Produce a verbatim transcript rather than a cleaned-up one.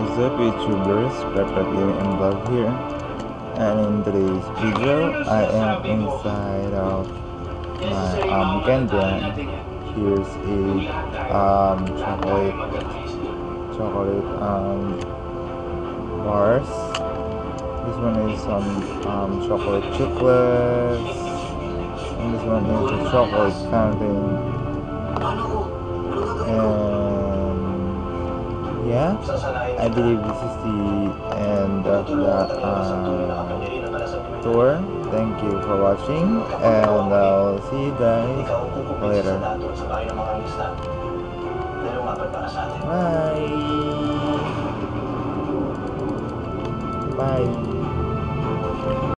What's up YouTubers, Pepper Gaming and Vlog here, and in today's video I am inside of my um Candy. Here's a um chocolate chocolate um bars. This one is some um chocolate chiclets, and this one is a chocolate fountain. And yeah, I believe this is the end of the uh, tour. Thank you for watching, and I'll see you guys later. Bye. Bye.